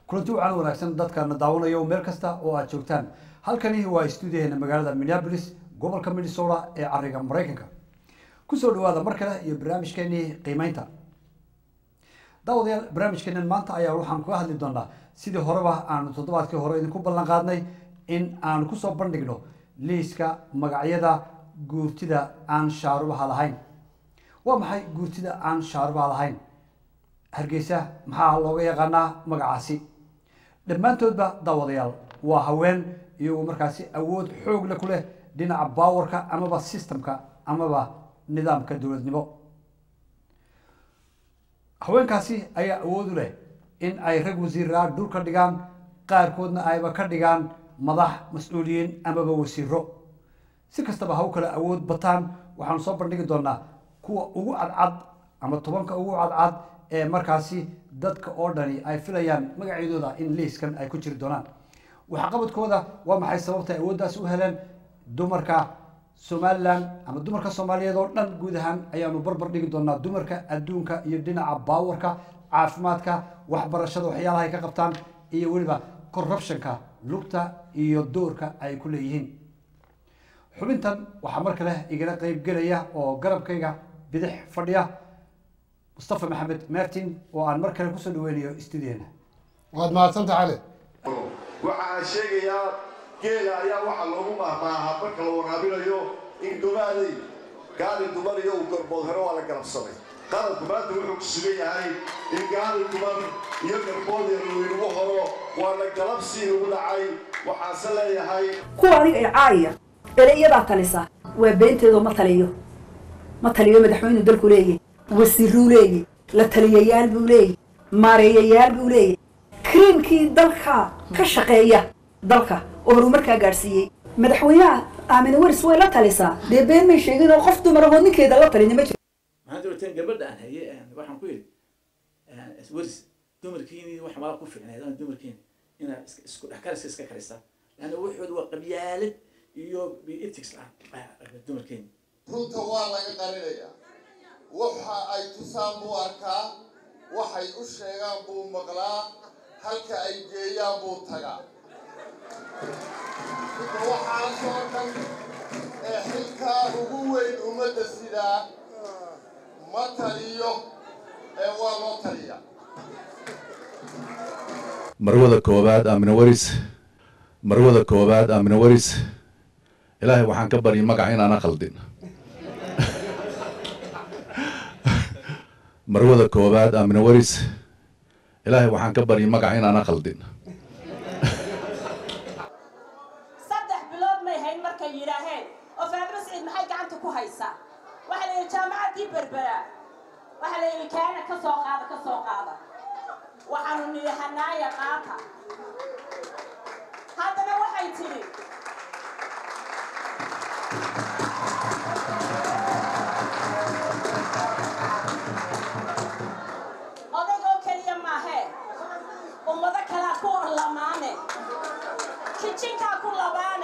kulanti wacan wanaagsan dadka daawanaya meel kasta oo aad joogtaan halkani waa stuudiyaheena magaalada Minneapolis gobolka Minnesota ee ariga Mareykanka kusoo dhawaada mar kale iyo barnaamijkeeni qiimeynta daawadayaal barnaamijkeenan maanta ayaa waxaan ku hadli doonaa sidii horeba aan toddobaadkii hore idinku ballan qaadnay in aan ku soo bandhigno liiska magacyada guurtida aan shaarubaha lahayn waa maxay guurtida aan shaarubaha lahayn hargeysa maxaa looga yaqaanaa magacaasi dhammaantoodba daawadayaal waa haween iyagoo markaasi awood xoog leh ku leh dhinaca baawarka amaba systemka amaba nidaamka dowladnimo haweenkaasi ayaa awood u leh in ay rag wasiiraa dhul ka dhigaan qaarkoodna ayba ka dhigaan madax mas'uuliyiin amaba wasiiro si kastaba ha u kala awood bataan waxaan soo bandhigi doonaa kuwa ugu cadcad ama tobanka ugu cadcad ee markaasi dadka oo dhani ay filayaan magacyadooda in liiskan ay ku jiri doonaan waxa qabadkooda waa maxay sababta ay awooddaas u heleen dumarka Somaliland ama dumarka Soomaaliyeed oo dhan guud ahaan ayaanu barbar dhigi doonaa dumarka adduunka iyo dhinaca baawarka caafimaadka waxbarashada waxyaalaha ay ka qabtaan iyo waliba corruptionka lugta iyo doorka ay ku leeyihiin xubintan waxa mar kale igala qayb galaya oo garabkayga bidix fadhiya Mustafa Maxamed Martin oo aan mar kale ku soo dhaweynayo stuudiyeena waad mahadsantahay cali waxaan sheegayaa geela ayaa waxa loogu mahmaahaa marka la waraabinayo in dumaaday gaari dumar iyo garbood hore waa la galabsamay qaranku maanta wuxuu ku sugan yahay in gaari dumar iyo garbood yar lagu horo waa la galabsi ugu dhacay waxaase leeyahay kuwa aniga ay caaya ereyada talisa waa beenteedo ma taliyo madaxweynuhu dalku leeyahay wasiiruu leeyahay la taliyayaal buu leeyahay maareeyayaal buu leeyahay kriimkii dalka ka shaqeeya dalka oo horumarka gaarsiiyay madaxweynaha Aamina Waris way la talisaa de been may sheegin oo qof dumar oo ninkeeda la talin ma jiro maxaa doorteen gabadha aan hayay waxaan ku yiri Waris dumarkiini wax ma ku fiicnaa dumarkiini ina isku dhexkaris iska karisa laana wuxuu waa qabyaalad iyo ethics dumarkiini runta waa laga qarinayaa waxa ay tusaan buu arkaa waxay u sheegaan buu maqlaa halka ay geeyaan buu tagaa waxaan soo dhan xilka ugu weyn ummadda sidaa ma taliyo waa loo taliya marwada koobaad Aamina Waris ilaahay waxaan ka baryay magac inaan khaldin marwada koobaad Aamina Waris ilaahay waxaan ka baryay magac inaan khaldin saddex bilood may hayn markay yiraahdeen oo Faadima Saciid maxay gacanta ku haysaa waxa la jaamacadii Berbera waxa la yiri kaana ka soo qaada waxaanu nidahanaaya qaata haddana waxay tiri odaygo kaliya maahe ummada kala ku lamaane kitchenka ku lamaan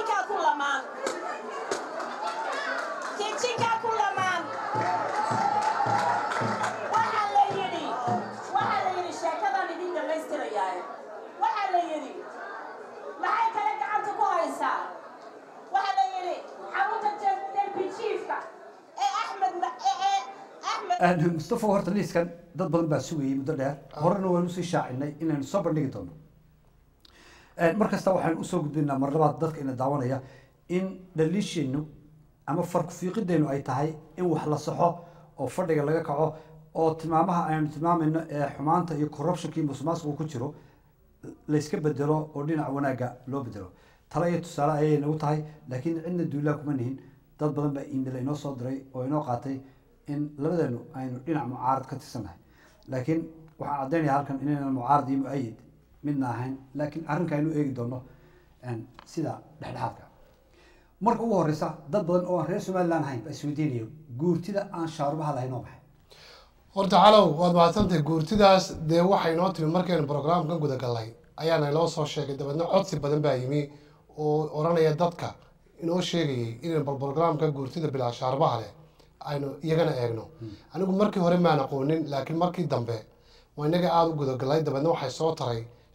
waxa la yiri sheekadan idin dhamaystirayaa waxa la yiri maxay kala gacanta ku haysaa waxa la yiri xarunta derbi chiefka ee Ahmed Mustafa horta liiskan dad badan baa sugayay muddo dheer horena waan u sii shaacinay inaan soo bandhigi doono markasta waxaan u soo gudbinaa mar labaad dadka ina daawanaya in dhaliisheenu ama farq fiiqideenu ay tahay in wax la saxo oo fadhiga laga kaco oo tilmaamaha aynu tilmaamayno ee xumaanta iyo corruptionkii musuqmaasuqa ku jiro la iska bedelo oo dhinaca wanaaga loo bedelo tala iyo tusaale ayay nagu tahay laakiin cidna duulaa kuma nihin dad badan baa email inoo soo diray oo inoo qaatay in labadeenu aynu dhinac mucaarad ka tirsanahay laakiin waxaan caddeynaya halkan inaynan mucaarad iyo mu'ayid midna ahayn laakiin arrinka aynu eegi doono sida dhexdhexaadka marka ugu horeysa dad badan oo reer Somaliland ahayn baa isweydiinayo guurtida aan shaarubaha lahayn oo maxay horta calow waad mahadsantahay guurtidaas dee waxay noo timi markaynu programkan guda galnay ayaana inoo soo sheegay dabeedna codsi badan baa yimi oo oranaya dadka inoo sheegayay inaynu programka guurtida bilaa shaarubaha leh aynu iyagana eegno anigu markii hore maan aqoonin laakiin markii dambe waa inaga aad u gudagalay dabeedna waxay soo taray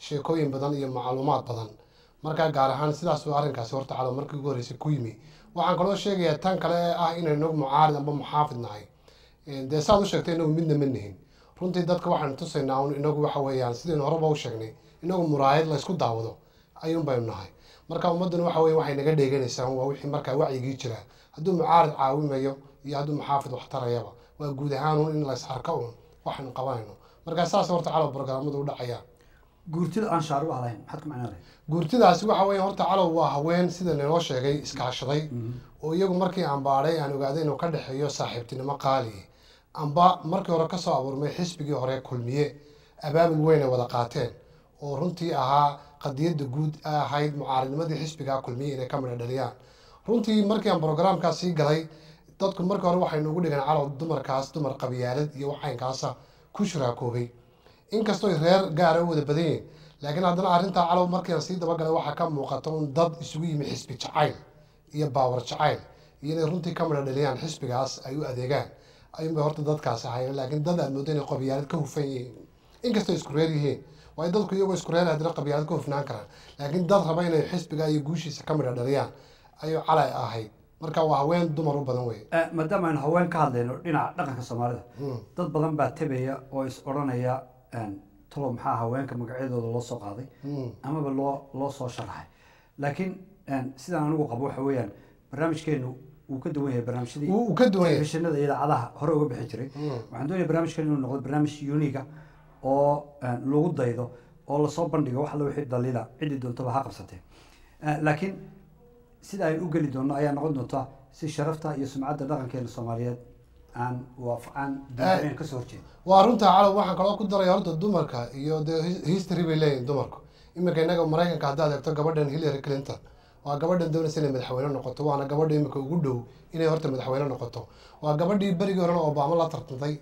sheekooyin badan iyo macluumaad badan markaa gaar ahaan sidaas uu arrinkaasi horta calo markii ugu horreysay ku yimi waxaan kaloo sheegayaa tan kale ee ah inaynu mucaarid amba muxaafid nahay dee saad u sheegtay inagu midna ma nihin runtii dadka waxaanu tusaynaa un inagu waxa weeyaan sidaynu horeba u sheegnay inagu muraayad la isku daawado ayuun baynu nahay marka ummadduna waxa weeye waxay naga dheeganaysaa waa wixii markaa wacyigii jira hadduu mucaarid caawimayo iyo hadduu muxaafid wax tarayaba waa guud ahaan un in la is arko un waxaynu qabanayno markaa saas horta calow barnaamijyadu u dhacayaan guurtida aan shaarubaha lahayn maxaad ku macnaa lahayd guurtidaasi waxa weeye horta calow waa haween sida naloo sheegay iskaashaday oo iyagu markii aan baadhay aan ogaaday inuu ka dhexeeyo saaxiibtinimo qaali amba markii hore kasoo abuurmay xisbigii hore kulmiye abaabul weyn ay wada qaateen oo runtii ahaa qadiyadda guud ahayd mucaaridnimadii xisbigaa kulmiye inay ka midha dhaliyaan runtii markii aan brogramkaas sii galay dadku markii hore waxaynu ugu dhigan calow dumarkaas dumar qabyaalad iyo waxaynkaasa ku shuraakoobay inkastoo reer gaara u wada badan yihiin laakiin haddana arrintaa calow markii aan sii dabagalay waxaa ka muuqata un dad isugu yimi xisbi jacayl iyo baawar jacayl iyo inay runtii ka midha dhaliyaan xisbigaas ay u adeegaan ayuunbay horta dadkaasi ahayn laakiin dad aad moodo inay qabyaalad ka hufan yihiin inkastoo isku reer yihiin waayo dadku iyagoo isku reer haddana qabyaalad ka hufnaan karaan laakiin dad raba inay xisbiga iyo guushiisa ka midha dhaliyaan ayuu calay ahayd marka waa haween dumar u badan wey maadaama aynu haween ka hadlayno dhinaca dhaqanka soomaalida dad badan baa tabaya oo is odhanaya talo maxaa haweenka magacyadooda loo soo qaaday amaba loo soo sharaxay laakiin sidaan anigu qabo waxa weeyaan barnaamijkeenu wuu ka duwan yahay barnaamijyadii wuu ka duwan yahay telefishinada iyo idaacadaha hore uga bixi jiray waxaan doonaya barnaamijkan inuu noqdo barnaamij uniga oo lagu daydo oo lasoo bandhigo wax alla wixii daliila ciddii doontaba ha qabsatee laakiin sida aynu u geli doonno ayaa noqon doonta si sharafta iyo sumcadda dhaqankeena soomaaliyeed aan waafaqaan diineen kasoo horjeeda waa runtaa calow waxaan kaloo ku daraya horta dumarka iyo dee history bay leeyihin dumarku iminka innaga maraykanka haddaad eegto gabadhan Hillary Clinton waa gabadhan doonaysa inay madaxweyne noqoto waana gabadha iminka ugu dhow inay horta madaxweyne noqoto waa gabadhii berigii horena Obama la tartantay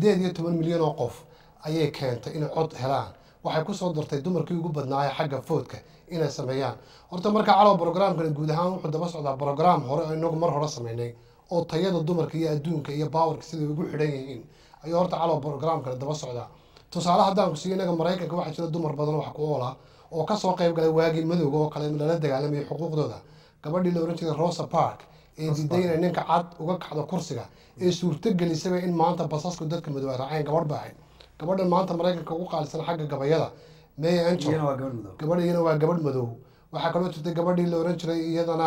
18 milyan oo qof ayay keentay inay cod helaan waxay kusoo dartay dumarkii ugu badnaaya xagga foodka inay sameeyaan horta marka calow programkan guud ahaan wuxuu daba socdaa program hore oo inagu mar hore sameynay oo tayada dumarka iyo adduunka iyo powerka sida ugu xidhan yihiin ayuu horta calow programkan daba socdaa tusaale haddaan ku siiyo inaga maraykanka waxaa jira dumar badan wax ku oola oo kasoo qayb galay waagii madowga oo kale lala dagaalamay xuquuqdooda gabadhii la oran jiray Rosa Parks ee diiday inay ninka cad uga kacdo kursiga ee suurtagelisay in maanta basasku dadka madow raaceen gabadh baahay gabadhan maanta maraykanka ugu qaalisan xagga gabayada Maya Angelou gabadhiina waa gabadh madow waxaa kaloo jirtay gabadhii la oran jiray iyadana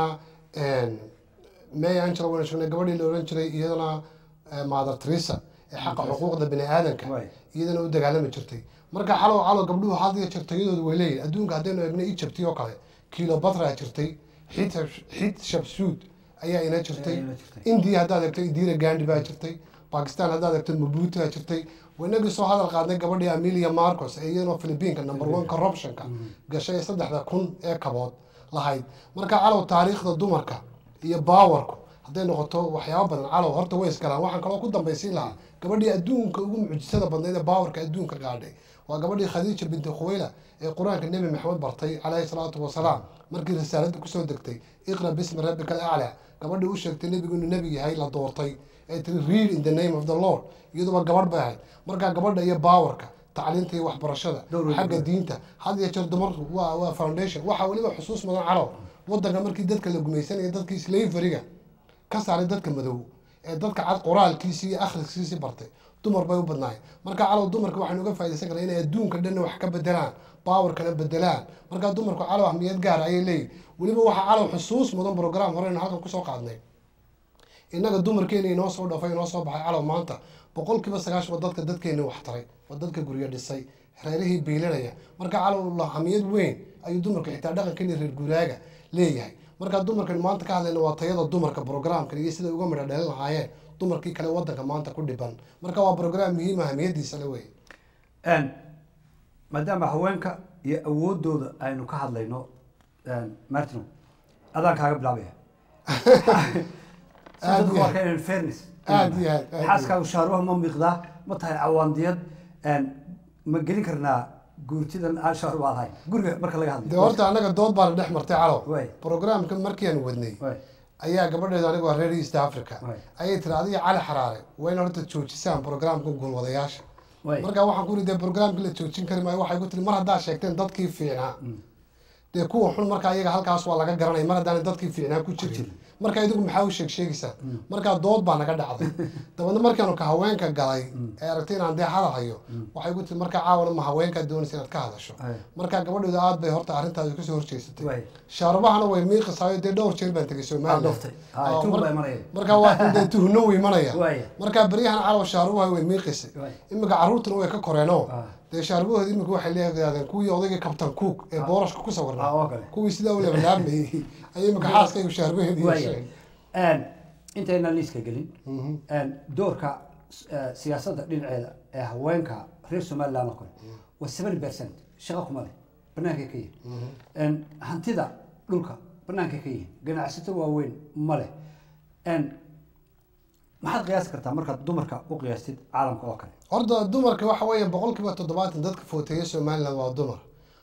Maya Angelou waa sheegnay gabadhii la oran jiray iyadana Mother Teresa ee xaqa xuquuqda bini aadanka iyadana u dagaalami jirtay marka calow gabdhuhu had iyo jeer tayadoodu way leeyihiin adduunka haddaynu eegno Egypt oo kale Cleopatra jirtay Hatshepsut ayaa ina jirtay India haddaad eegto Indira Gandhi baa jirtay Pakistan haddaad eegto Mobutu baa jirtay wanagi soo hadal qaadnay gabadhii Amelia Marcos ee iyadoo Philippines number 1 corruptionka gashay 3,000 ee kabood lahayd marka calow taariikhda dumarka iyo powerku hadday noqoto waxyaabo badan calow horta way iskalaan waxaan kaloo ku dambaysiin lahaa gabadhii adduunka ugu mucjisada badnayd ee powerka adduunka gaadhay waa gabadhii Khadija binti Khuwaylid ee quraanka Nabi Maxamed bartay calayhi salaatu wasalaam markii risaaladda ku soo degtay iqra bismi rabbikal a'la gabadhii u sheegtay nabigu inuu nabi yahay la doortay ee tiri read in the name of the Lord iyadoo gabadh bay ahayd marka gabadha iyo powerka tacliinta iyo waxbarashada xagga diinta had iyo jeer dumarku waa foundation waxa waliba xusuus mudan calow wadanka markii dadka la gumaysanayay dadkii slavery-ga ka saaray dadka madow ee dadka cad qoraalkiisa iyo akhriskiisa bartay dumar bay u badnaayeen marka calow dumarka waxaan uga faa'iideysan karnaa inay adduunka dhan wax ka bedelaan powerkana bedelaan marka dumarku calow ahmiyad gaar ah ayay leeyihiin waliba waxa calow xusuus mudan program hore halkan ku soo qaadnay innaga dumarkeena inoo soo dhafay inoo soo baxay calow maanta 90% dadka dadkeena wax taray oo dadka guriga dhisay reerihii biilanaya marka calow la ahmiyad weyn ayuu dumarka xitaa dhaqankeena reer guraaga leeyahay marka dumarkan maanta ka hadlayna waa tayada dumarka programkan iyo sida uga midha dhalin lahaayeen dumarkii kale wadanka maanta ku dhiban marka waa program muhiim ah ahmiyadiisa la weey maadaama haweenka iyo awoodooda aynu ka hadlayno Martin adaan kaaga bilaabaya dadku waa keen fairness xaaskaagu shaaruha ma miqdaa ma tahay cawaandiyad ma gelin karnaa guurtidan aan shaar waa lahayn guriga marka laga hadlayo horta anaga dood baan dhex martay calow programka markii aan wadnay ayaa gabadheeda anigu reer East Africa ayay tiri adiga cali xaraare wayna horta joojisaan programka guulwadayaasha marka waxaan ku riday barnaamijka la joojin kari maayo waxay ku tiri mar haddaa sheegteen dadkii fiicnaa dee kuwa xun marka iyaga halkaas waa laga garanaya mar haddaan dadkii fiicnaa ku jirin marka idigu maxaa u sheegaysaa marka dood baa naga dhacday dabadna markaanu ka haweenka galay ee aragtay inaan dee hadal hayo waxay ku tiri marka caawana ma haweenka doonaysa inaad ka hadasho marka gabadhooda aad bay horta arrintaasi kasoo horjeesatay shaarubahana way miiqisaayo dee dhowr jeer baan tegay Soomaaliya marka waa dee tuhno way imanaya marka baryahan caawa shaarubaha way miiqisay imika carruurtuna way ka koreenoo dee shaarubahood imika waxay leedahay kuwii odayga kabtan cook ee boorashka ku sawirnaa kuwii sidaa u leeblaabmayay ayay imika xaaskaygu shaarubaheedii yeesheen intayna liiska gelin doorka siyaasadda dhinaceeda ee haweenka reer Somaliland oo kale waa 7% shaqo kuma leh banaanka ka yihiin hantida dhulka banaanka ka yihiin ganacsatada waaweyn ma leh maxaad qiyaasi kartaa markaad dumarka u qiyaastid caalamka oo kale horta dumarka waxa weeye 70% dadka footeeya Somaliland waa dumar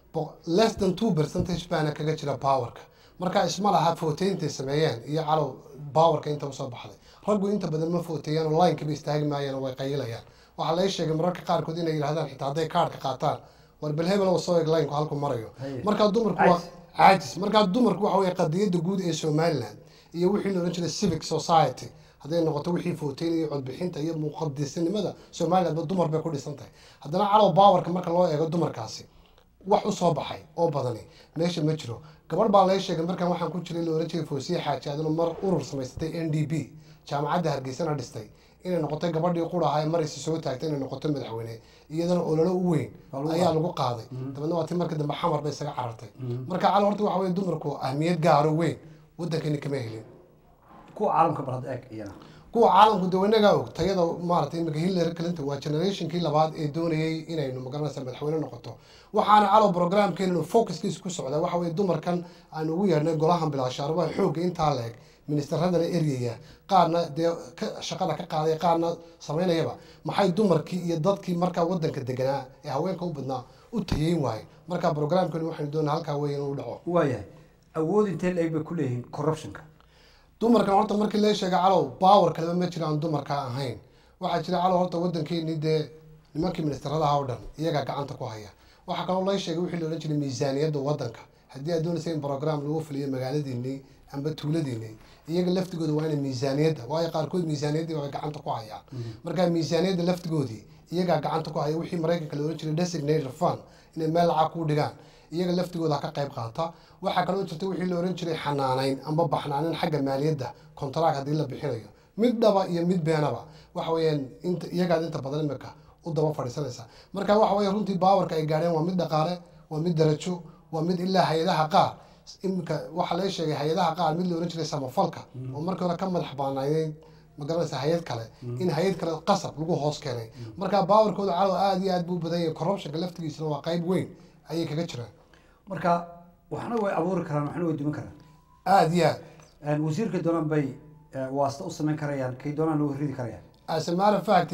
less than 2% baana kaga jira powerka marka isma laha footeynta sameeyaan iyo calow powerka inta soo baxday raggu inta badan ma footeeyaan online ka istaagi maayaan way qaylayaan waxa la sheegay mararka qaar kood inay yiraahdaan xitaa haday kaarka qaataan war bal hebel oo soo line ku halku marayo marka dumarku waa caajis marka dumarku waxa weeye qadiyada guud ee Somaliland iyo wixii loo jiray civic society haday noqoto wixii footeyn iyo cod bixinta iyo muqaddisinimada Somaliland dumar bay ku dhisan tahay hadana calow powerka marka loo eego dumarkaasi wax u soo baxay oo badani meesha ma jiro gabadh baa la sheegay markaan waxaan ku jiray loo rajay Foosiye Xaaji aduna mar urur samaystay NDP jaamacadda Hargeysa dhistay inay noqotay gabadhii qurahay mar is soo taagtay inay noqoto madaxweyne iyadana ololo u weyn ayaa lagu qaaday dabadna waa tii markii dambe xamar bay isaga carartay marka calo horta waxa weeye dumarku ahmiyad gaar ah weyn wadankani kama helin kuwa caalamka barad eeg iyana kuwa caalamku dawanaga og tayada maartay imika Hillary Clinton waa generationkii labaad ee doonayay inaynu magaranaysa madaxweyne noqoto waxaana calo programkeenu focuskiisa ku socda waxa weeye dumarkan aan ugu yeernay golahan bilaashaarba xoog inta leeg ministeradana eriyaya qaarna dee shaqada ka qaaday qaarna sameynayaba maxay dumarkii iyo dadkii marka wadanka deganaa ee haweenka u badnaa u tayeyn waay marka programkeenu waxaan doonaa halka weyn inuu dhaco waayahay awood intee leeg bay ku leeyihiin corruptionka dumarkan horta markii la sheegay calow power kale ma jiraan dumarka ahayn waxa jira calow horta wadankeeni dee nimankii ministerada oo dhan iyaga gacanta ku haya waxa kale oo la sheegay wixii loo jiray miisaaniyadda wadanka haddii aad doonayso in program lagu fuliyo magaaladiinii amba tuuladiinii iyaga laftigooda waa in miisaaniyadda waayo qaarkood miisaaniyadda way gacanta ku hayaan marka miisaaniyadda laftigoodii iyaga gacanta ku haya wixii Mareykanka loo jiray designated fund inay meel lacag ku dhigaan iyaga laftigooda ka qayb qaata waxa kale oo jirta wixii loo oran jiray xanaanayn amba baxnaanin xagga maaliyadda contract hadii la bixinayo mid dhaba iyo mid beenaba waxa weeyaan inta badan imika u daba fadhiisanaysa marka waxa weeye runtii powerka ay gaareen waa mid dhaqaale waa mid darajo waa mid ilaa hay'adaha qaar imika waxa la sheegay hay'adaha qaar mid loo oran jiray samafalka oo markii hore ka madax banaanayeen magaranaysa hay'ad kale in hay'ad kale qasab lagu hoos keenay marka powerkooda calo aad iyo aad buu badan yahay corruptionka laftigiisana waa qayb weyn ayay kaga jiraan marka waxna way abuuri karaan waxna way dimin karaan aad iyo aad wasiirka doonaan bay waasta u sameyn karayaan kay doonaan u ridi karayaan as a matter of fact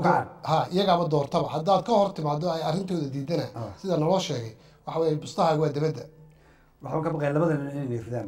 iyaga doortaba haddaad ka hor timaado ay arrintooda diidana sida naloo sheegay waxa weeye bustaha waa dabadda waxaan ka baqay labadan inay ridaan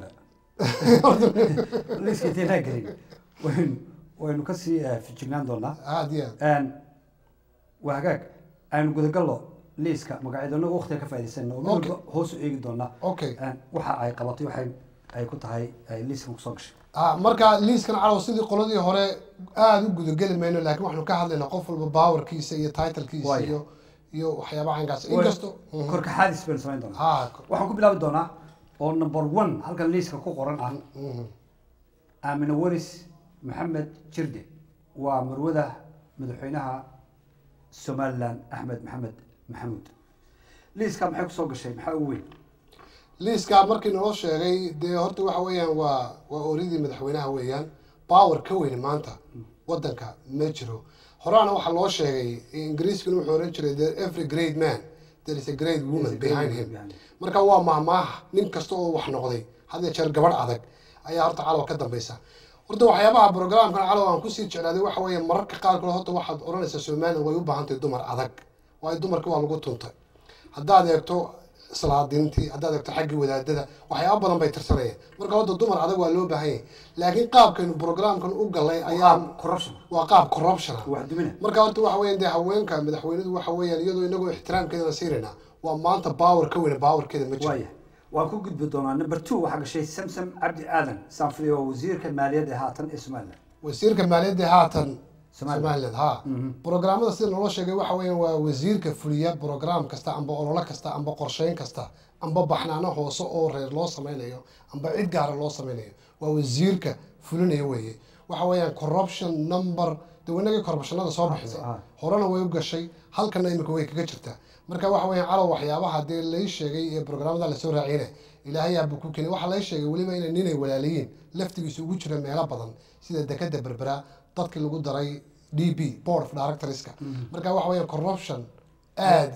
liiska inta gelin waynu ka sii fijignaan doonaa aad iyo waa hagaag aynu gudagallo liiska magacyadana waqtiga ka faa'iideysan oo mid hoos u eegi doona waxa ay qabatay waxay ay ku tahay liiska ku soo gashay marka liiskan calaw sidii qoladii hore aad u gudagali mayno laakiin waxaanu ka hadlaynaa qof walba powerkiisa iyo title-kiisa iyo waxyaabaha inkaas inkasto korka xaadis baan samayn doonaa waxaan ku bilaabi doonaa oo number 1 halkan liiska ku qoran ah Aamina Waris Maxamed Jirde waa marwada madaxweynaha Somaliland Ahmed Maxamed Maxamuud liiska maxay ku soo gashay maxaa ugu weyn liiska markii noo sheegay dee horta waxa weeyaan waa oridii madaxweynaha weeyaan power ka weyn maanta wadanka ma jiro horaana waxa loo sheegay ingiriiska wuxuu oran jiray every great man there is a great woman behind him marka waa maamaah nin kasta oo wax noqday hadda jeer gabadh adag ayaa horta calaw ka dambaysa horta waxyaabaha programkan calaw aan ku sii jeclaaday waxa weeyaan mararka qaar kale horta waxaad oranaysaa Soomaaliland way u baahan tahay dumar adag way dumarka waa lagu tuntay haddaad eegto salaadiintii haddaad eegto xaggii wadaadada waxyaaba badan bay tirsanayeen marka hadda dumar adag waa loo baahan yahay laakiin qaabkaynu programkan u galay ayaa waa qaab corruption marka horta waxa weeyaan dee haweenka madaxweynuhu waxa weeyaan iyadoo inagoo ixtiraamkeedana siinaynaa waa maanta power ka weyn powerkeeda ma jiro waan ku gudbi doonaa number 2 waxaa gashay samsam cabdi aadan saanfili oo wasiirka maaliyadda haatan ee somaliland wasiirka maaliyadda haatan somaliland ha programada sida loo sheegay waxa weeyaan waa wasiirka fuliya program kasta amba olole kasta amba qorsheyn kasta amba baxnaano hoose oo reer loo sameynayo amba cid gaar loo sameynayo waa wasiirka fulinaya weeye waxa weeyaan corruption number dawladda corruptionada soo bixisay horena way u gashay halkana imika way kaga jirtaa marka waxa weeyaan calaw waxyaabaha dee la sheegay ee programada la soo raaciyay ilaahay abu ku keenay waxa la sheegay waliba inay walaaliyiin laftigiisu ugu jira meelo badan sida dekada berbera dadkii lagu daray DB board of directorska marka waxa weeyaan corruption aad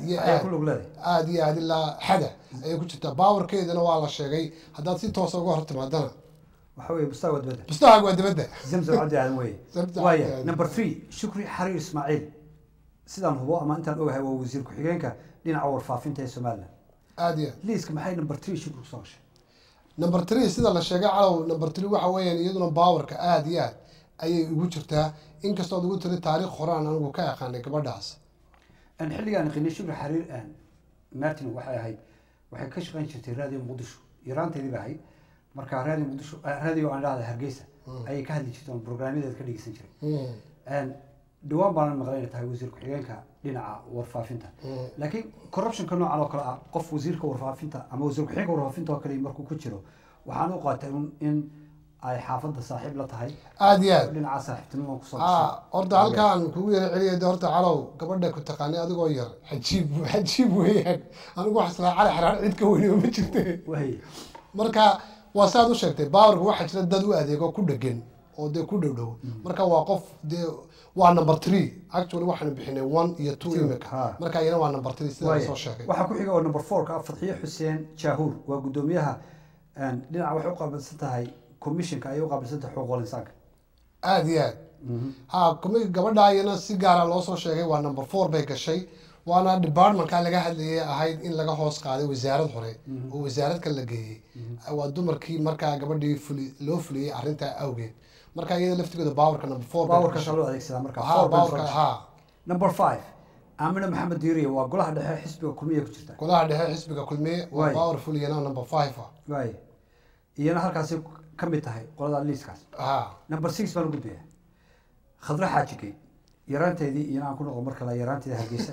iyo aad ilaa xada ay ku jirtaa powerkeedana waa la sheegay haddaad si toos uga hortimaadana waxa weeye mustawa dibadda zamzam cabdi aadan weeye number 3 shukri xariir ismaaciil sidaan hubo ama intaan ogahay waa wasiir ku-xigeenka dhinaca warfaafinta ee Soomaaliland aad iyo liiska maxay number 3 shukri soo gashay number 3 sida la sheegay calaw number 3 waxa weeyaan iyaduna powerka aad iyo aad ayay ugu jirtaa inkastoo ugu tiri taariikh horaan anigu ka aqaanay gabadhaas an xilligan qiinay shukri xariir martin waxay ka shaqayn jirtay raadiyo muqdisho yaraanteedii baa ahayd marka raadiyo muqdisho raadiyo aan dhahday hargeysa ayay ka hadli jirtay barnaamijyada ka dhigeysan jiray dhawaan baan maqlay inay tahay wasiir ku-xigeenka dhinaca warfaafinta laakiin corruptionka noocan oo kale ah qof wasiirka warfaafinta ama wasiir ku-xigeenka warfaafinta oo kale markuu ku jiro waxaan u qaatay in ay xaafadda saaxiib la tahay aad iyo aad dhinaca saaxiibtinimo ku soo horta halkaan kugu yara celiyay horta calow gabadha ku taqaanay adigoo yar xajiib weeyaan anigu wax isla cali xaraar cid ka weyn ma jirtay marka waa saad u sheegtay powerka waxa jira dad u adeego ku dhagan oo de ku dhowdhow marka waa qof de waa number 3 actually waxaan bixinay 1 iyo 2 imika marka iyana waa number 3 sida soo sheegay waxa ku xiga oo number 4 ka Fadhiye Xuseen Jaahuur waa gudoomiyaha dhinaca wax u qabansan tahay commissionka ay u qabansan tahay xuquuqul insaanka aad iyo aad ha gabadha ayana si gaar ah loo soo sheegay waa number 4 bay gashay waana departmentka laga hadlayay ahayd in laga hoos qaaday wasaarad hore oo wasaarad kale la geeyay waa dumarkii marka gabadhii loo fuliyay arinta awgeed marka iyada laftigooda powerka number 4 powerka soo adeegsada marka 4 powerka number 5 Amina Maxamed Diiriye waa golaha dhexe xisbiga kulmiye ku jirta golaha dhexe xisbiga kulmiye waa powerful yana number 5 way iyana halkaas ka mid tahay qolada liiskaas number 6 baan u gudbiyaa khadra xaajigay yaraanteedii iyana aan ku noqon marka la yaraanteeda hargeysa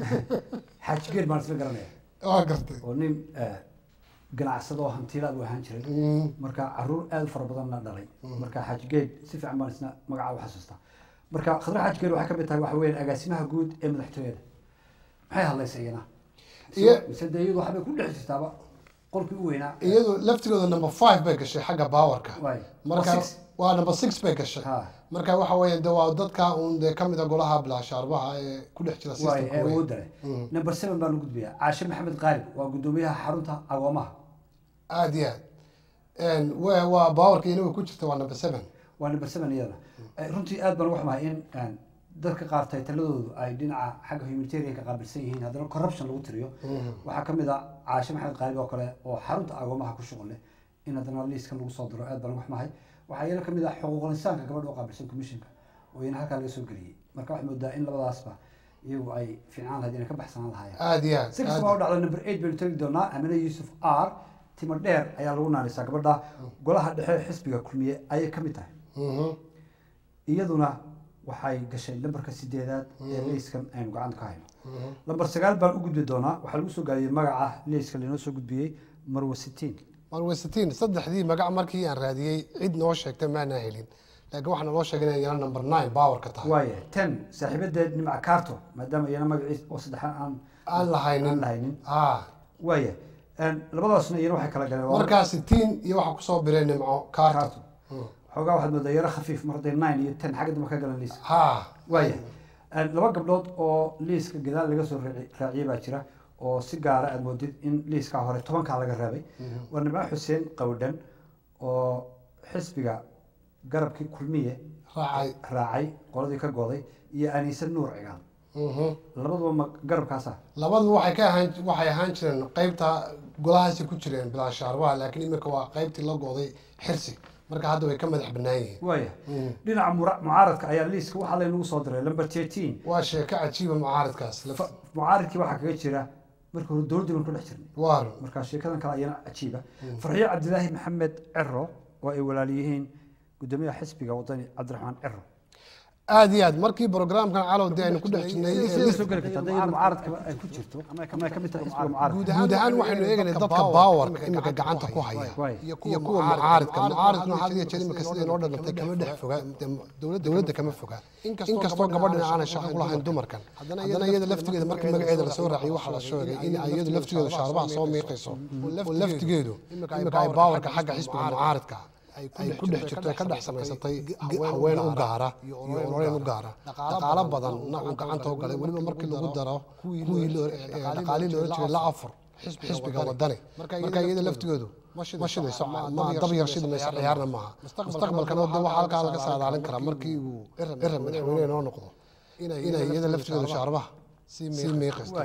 xaajigay baan isla garanaya waa gartay oo nin ganacsado hantilaad u ahaan jiray marka caruur aad fara badan la dhalay marka xaajigay si fiican baan isna magaca u xasuustaa marka khadra xaajigay waxa ka mid tahay waxa weeyaan agaasimaha guud ee madaxtooyada maxay hadlaysay iyana iyadu waxa bay ku dhex jirtaaba qolkii u weynaa iyadu laftigooda number 5 bay gashay xagga powerka marka waa number 6 bay gashay marka waxa weeyaan waa dadka uun kamid ah golaha bilaasharbaha ee ku dhex jira systemka weyn number 7 baan u gudbiyaa Caashe Maxamed Qaalib waa gudoomiyaha xarunta agoomaha aad iyo aad waa powerka inuu ku jirto waa number 7 waa number 7 iyada runtii aad baan wax mahay in dadka qaar taytaladoodu ay dhinaca xagga humanitarian ka qaabilsan yihiin haddana corruption lagu tiriyo waxaa kamid ah Caashe Maxamed Qaalib oo kale oo xarunta agoomaha ku shaqo leh in haddana liiskan lagu soo diro aad baan wax mahay waxaa iyana kamid ah xuquuqul insaanka gabadha oo qaabilsan commissionka oo iyana halkaa laga soo geliyay marka wax moodaa in labadaasba iyagu ay fiicnaan lahayd inay ka baxsanaan lahaayeen aad iyo aad si kastaba u dhacdo number 8 baynu tagi doonaa Amina Yusuf R timo dheer ayaa lagu naanisaa gabadha golaha dhexe xisbiga kulmiye ayay ka mid tahay iyaduna waxay gashay lambarka 8aad ee liiskan aynu gacanta ka hayno lambar 9 baan u gudbi doonaa waxaa lagu soo gaariyay magaca liiska linoo soo gudbiyey Marwa 60 saddexdii magac markii aan raadiyay cid noo sheegtay maana helin laakiin waxaan loo sheegay inay number 9 power ka tahay waaye 10 saaxiibadeed nimca Carto maadaama iyana magaciisa oo saddexan aan lahaynin waaye labadaasna iyana waxay kala galeen marka 60 iyo waxa ku soo biray nimco Carto xogaa waxaad moodaa yara khafiif mar haday 9 iyo 10 xagga dambe ka galan liis waaye laba gabdhood oo liiska gadaal laga soo raaciyay baa jira oo si gaar ah moodid in liiska hore 10 ka laga reebay waa Nimco Xuseen Qawdhan oo xisbiga garabkii kulmiye raacay qoladii ka goday iyo Anisa Nuur Cigaal labaduba garabkaasa labadu waxay ahaan jireen qaybta golahaasi ku jireen bilaa shaarbaha laakiin imika waa qaybtii la gooday xirsi marka hadda way ka madax bannaan yihiin waaya dhinaca mucaaradka ayaa liiska waxaa laynagu soo diray lamber 13 waa sheeko cajiiba mucaaradkaas mucaaradkii waxaa kaga jira marka hore dowladda baan ku dhex jirnay waar marka sheekadan kale ayana cajiiba farxiyo cabdilaahi maxamed ciro oo ay walaaliyihiin gudoomiyaha xisbiga wadani cabdiraxmaan ciro aad iyo aad markii programkan calow dee aynu ku dhex jirnay soo gali kartaa hadday mucaaradka ay ku jirto ama ka mid tahay xisbiga mucaaradka guud ahaan waxaynu eegaynay dadka baawarka imika gacanta ku haya iyo kuwa mucaaradkuna had iyo jeer imika sidii noo dhalantay kama dhex foga dowladda kama foga inkastoo gabadhina aanay shaqo ku lahayn dumarkan haddana iyada laftigeeda markii magaceeda lasoo raaciyay waxaa la sheegay in iyadu laftigeedu shaarbaha soo miiqayso oo laftigeedu imika ay baawarka xagga xisbiga mucaaradka ay ku dhex jirto ka dhex samaysatay haween u gaara iyo ololeen u gaara dhaqaalo badanna uu gacanta u galay weliba markii lagu daro kuwii dhaqaalii loola jiray la afur xisbiga wadani marka iyada laftigeedu ma shidayso ma dab yar shidi mayso ciyaarna maaha mustaqbalkana de waxaa halkaa laga saadaalin karaa markii uu iran madaxweyne noo noqdo inay iyada laftigeedu shaarbaha sii miiqaysto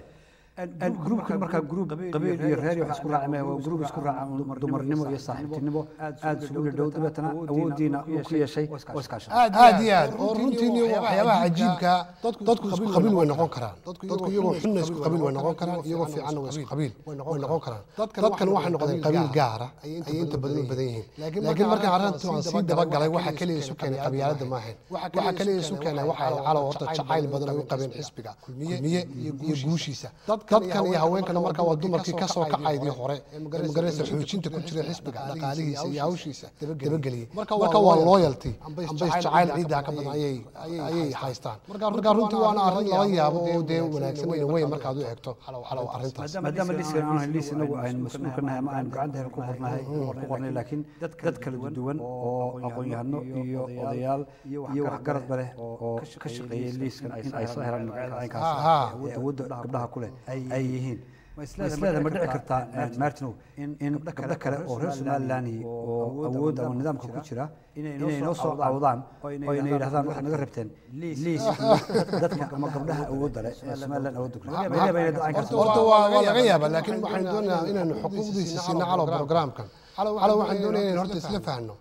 جروبك مركا جروب قبيل يرهاري وحسكو راعي وجروب يسكو راعي دمرنمو يا صاحبتنمو aad suuq dhow dabeetana awoodiina uu ku yeeshay waskaasha aad oo runtii waxyaabaha cajiibka dadku isku qabiil way noqon karaan dadku iyagoo xunna isku qabiil way noqon karaan iyagoo fiicanna way isku qabiil way noqon karaan dadkan waxay noqdeen qabiil gaara ay inta badan yihiin laakiin markaan arrintu aan sii daba galay waxa kaliya isu keenay qabyaalada ma ahayn waxa kaliya isu keenay waxa ay calaw horta jacayl badan ay u qabeen xisbiga kulmiye iyo guushiisa dadkan iyo haweenkana marka waa dumarkii ka soo kacaydii hore magaraysa xoojinta ku jiray xisbiga dhaqaalihiisa iyo hawshiisa dabageliyay marka waa loyalty amba jacayl ciidaha ka badan ayay haystaan marka runtii waana arrin laba yaabo oo dee wanaagsan way markaad u eegto xalow arrintaas maadaama liiskan aan liis inagu aynu mas'uul ka nahay ama aynu gacanta ku qornay laakiin dad kala duwan oo aqoon-yahano iyo odayaal iyo waxgarad leh oo ka shaqeeyay liiskan ay soo helaan magacaankaas awoodda gabdhaha ku leh ay yihiin isleeda ma dhici kartaa martinow in gabdho kale oo reer somaliland oo awood ama nidaamka ku jira inay noo soo cawdaan oo inay yidhahdaan waxaad naga rabteen liis dadka ama gabdhaha awoodda leh ee somaliland awoodda ku leh horta waa laga yaabaa laakiin waxaan doonayaa inaanu xuquuqdiisa siina calow programkan calow waxaan doonayaa inaan horta isla fahanno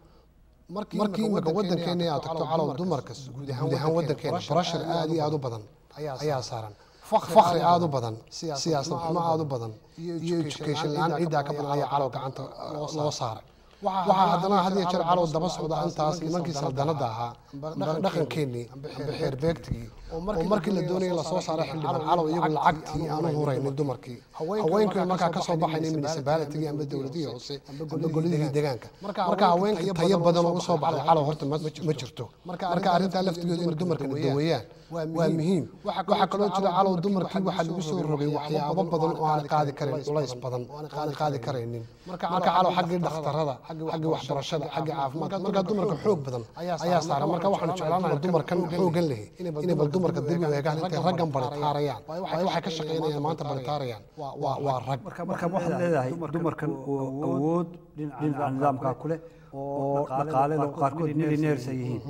markii imika waddankeena aad tagto calow dumarka guud ahaan waddankeena barashar aad iyo aad u badan ayaa saaran فخر عادو بدن سياسة ما عادو بدن education لأن عيدا كبر على على كعنت لو صار waxaa haddana had iyo jeer calow daba socda intaas nimankii saldanada ahaa dhaqankeenii bixeer beegtigii oo markii la doonayay la soo saaray xildhibaan calow iyagu lacagtii aanu huraynin dumarkii haweenkii markaa kasoo baxaynay municipality ama dowladihii hoose ama goladihii deegaanka marka haweenka tayo badan oo usoo baxday calow horta ma jirto marka arrintaa laftigeedu in dumarkana daweeyaan waa muhiim waxaa kaloo jira calow dumarkii waxaa lagu soo rogay waxyaabo badan oo aan qaadi karin culays badan aan qaadi karaynin marka calow xaggii dhakhtarada xagga waxbarashada xagga caafimaadka marka dumarka xoog badan ayaa saaran marka waxaan jeclaanahay dumarkan xoogan leh inay bal dumarka dib u eegaan intay raggan baritaarayaan waxay ka shaqeynayaan maanta baritaarayaan waa rag marka waxaad leedahay dumarkan oo awood dhinaca nidaamka ku leh oo dhaqaale qaarkood millionaires ay yihiin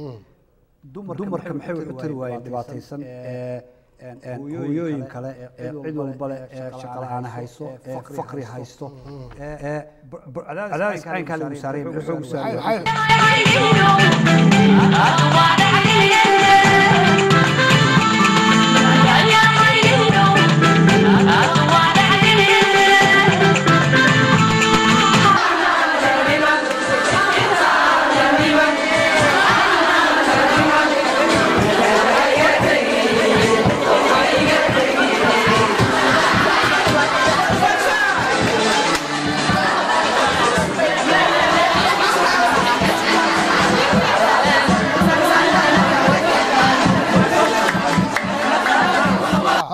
dumarka maxay u tiri waayeen dhibaataysan hooyooyin kale cid walba leh shaqo la'aan hayso faqri haysto cadaadis caynkaa lagu saaray muxuu ugu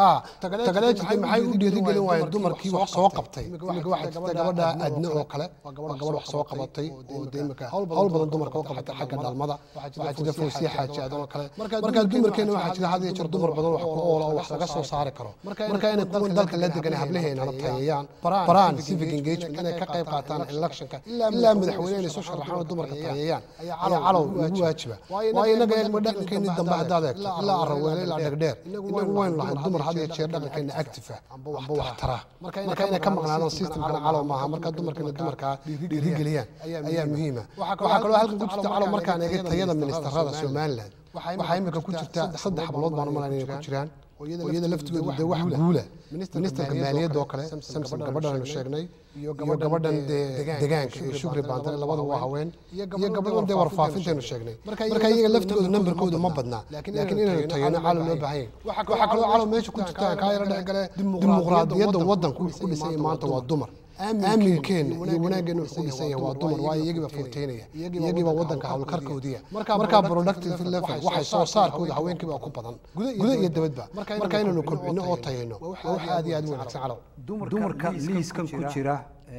tagaleejkii maxay u dhiirigelin waayeen dumarkii wax soo qabtay imika waxaa jirta gabadha adne oo kale waa gabadh wax soo qabatay oo de imika hawl badan dumarka u qabatay xagga dhalmada waxaa jirta foosiya xaaji aadan oo kale marka dumarkeena waxaa jira had iyo jeer dumar badan wax ku oola oo wax laga soo saari karo marka inay kuwan dalka la degan hablaheena la tayeeyaan baraan civic engagement inay ka qayb qaataan electionka ilaa madaxweyne inay soo sharaxaan dumarka tayeeyaan ayaa calow ugu waajiba waayo inaga eegma dhaqankeeni dambe haddaad eegto ilaa arraweele ilaa dhegdheer inagu waynu lahayn dumar had iyo jeer dhaqankeena active amba wax tara marka inay ka maqnaadaan systemkana calow maaha marka dumarkaa dhiirigeliyaan ayaa muhiima waxaa kaloo halkan ku jirta calow markaan eegay tayada ministarada somaliland waxaa imika ku jirta 3 hablood baan u malaynaya inay ku jiraan iyada laftigoodu dee wax guula ministerka maaliyadda oo kale samson gabadhan sheegnay iyo gabadhan deegaanka iyo shukri baantare labada waa haween iyo gabadhan dee warfaafinteenu sheegnay marka iyaga laftigoodu nambarkoodu ma badna laakiin inaynu tageyno calow loo baahan yahay waxaa kaloo calow meesha ku jirta kaa yara dhex gale dimuqraadiyadda waddanku wuxuu ku dhisan yahay maanta waa dumar aaminkeena iyo wanaaggeena wuxuu ku dhisan yahay waa dumar waayo iyagiiba footeynaya iyagiiba waddanka hawlkarkoodiya marka productive level waxay soo saarkooda haweenkiiba ku badan guda iyo dabadba marka inaynu kobcino oo tayeyno waa wax aad iyo aad u wanaagsan calow dumarka liiskan ku jira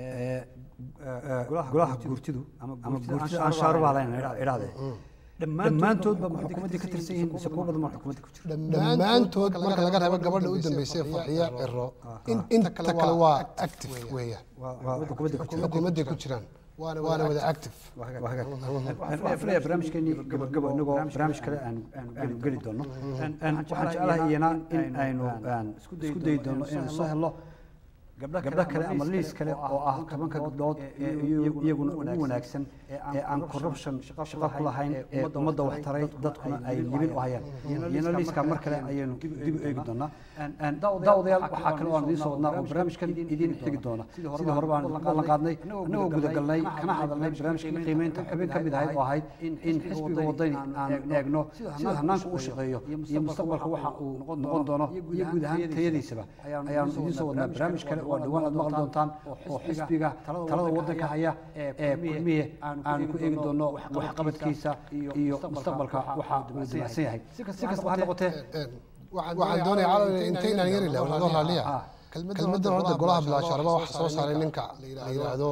golaha guurtidu ama guurtida aan shaaruba lahayn idhahdee dhammaantoodba xukuumadda ka tirsan yihiin mise kuwa badan ma xukuumadda ku jira dhammaantood marka laga reebo gabadha u dambeysay farxiya ciro inta kale waa active weeyaan xukuumadday ku jiraan waana wada active filaya barnaamijkeennii gabagabo inagoo barnaamij kale aanu geli doono waxaan jeclahay iyana in aynu isku dayi doono inaynu soo helno gabdho kale ama liis kale oo ah 10 gabdhood ee iyaguna ugu wanaagsan ee aan corruption shaqo ku lahayn ee ummadda wax taray dadkuna ay libin u hayaan iyana liiska mar kale ayaynu dib u eegi doonaa daawadayaal waxaa kale oo aan idiin soo wadnaa oo barnaamijkan idiin tegi doona sidii hore baan la qaadnay anagoo gudagalnay kana hadalnay barnaamijkii qiimeynta xubin ka mid ahayd oo ahayd in xisbiga wadani aan eegno sida hanaanka uu shaqeeyo iyo mustaqbalka waxa uu noqon doono iyo guud ahaan tayadiisaba ayaanu idiin soo wadnaa barnaamij kale oo dhawaan aad maqli doontaan oo xisbiga talada waddanka haya ee kulmiye aan ku eegi doono waxqabadkiisa iyo mustaqbalka waxa uu diyaarsan yahay si kastaba ha noqotee waxaan doonayaa calow intaynaan yari lahayn adoo raaliya kelmaddan horta golaha bilaasharaba waxa soo saaray ninka la yidhaahdo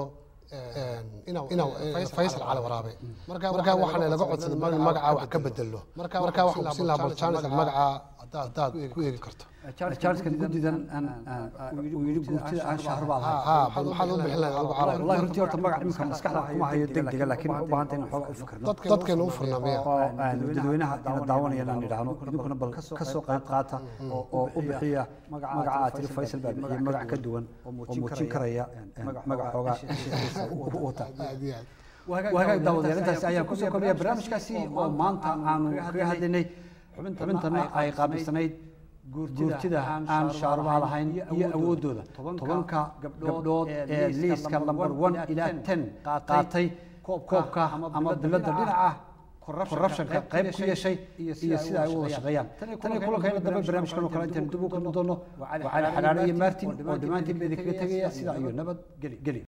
faysal cali waraabe marka waxaana laga codsaday magacaa wax ka bedelo marka waxaan kusin lahaa bal jaanis magacaa haddaad ku eegi karto jaaniskan guddidan uu yidhi guurtida aan shahro baa lahayn maxaad u bixin lahayd adigu calow wallahi runtii horta magac iminka maskaxda kuma hayo degdega laakiin waxaan u baahantay in xoogaa u fikirno dadkeena u furnamiya dadweynaha ina daawanaya inaan idhaahno idinkuna bal ka soo qayb qaata oo u bixiya magaca aad tiri faysal baa bixiya magac ka duwan oo muujin karaya magac xoogaa ku wata wahagaag daawadayaal intaasi ayaan kusoo kordhaya barnaamijkaasi oo maanta aanu kaga hadlaynay xubintana ay qaabilsanayd guurtida aan shaarubaha lahayn iyo awooddooda 10 gabdhood ee liiska number 1 ilaa 10 qaatay koobka ama bilada dhinaca corruptionka qayb ku yeeshay iyo sida ay u wada shaqeeyaan tani kulankayna dambe barnaamijkan oo kale intaan dib u kulmi doono waa cali xalaale iyo martin oo dhammaantiin baa idinkaga tegaya sida iyo nabad geli